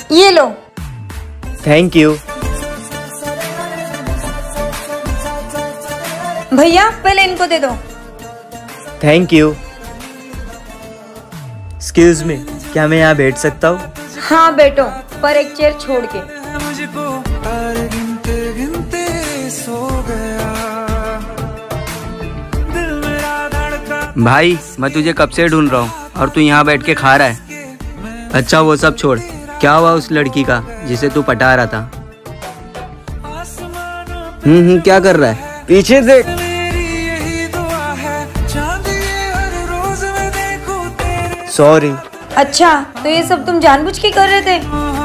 ये लो। Thank you. भैया पहले इनको दे दो। Thank you. एक्सक्यूज मी, क्या मैं यहाँ बैठ सकता हूँ? हाँ बैठो, पर एक चेयर छोड़ के। भाई मैं तुझे कब से ढूंढ रहा हूँ और तू यहाँ बैठ के खा रहा है। अच्छा वो सब छोड़, क्या हुआ उस लड़की का जिसे तू पटा रहा था? क्या कर रहा है? पीछे देख। सॉरी। अच्छा तो ये सब तुम जानबूझ के कर रहे थे?